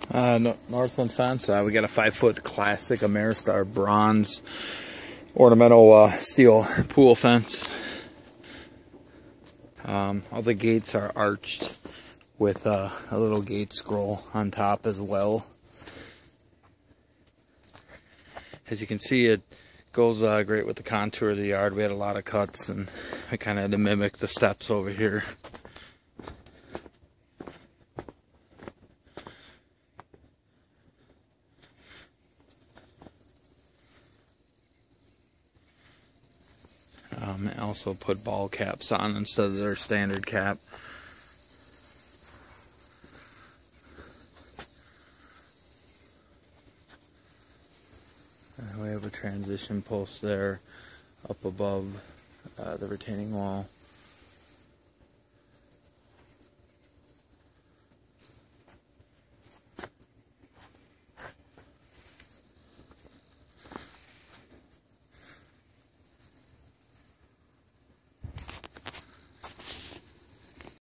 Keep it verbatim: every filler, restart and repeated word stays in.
Uh, no, Northland Fence, uh, we got a five foot classic Ameristar bronze ornamental uh, steel pool fence. Um, all the gates are arched with uh, a little gate scroll on top as well. As you can see, it goes uh, great with the contour of the yard. We had a lot of cuts, and I kind of had to mimic the steps over here. Um, I also put ball caps on instead of their standard cap. Uh, we have a transition post there up above uh, the retaining wall.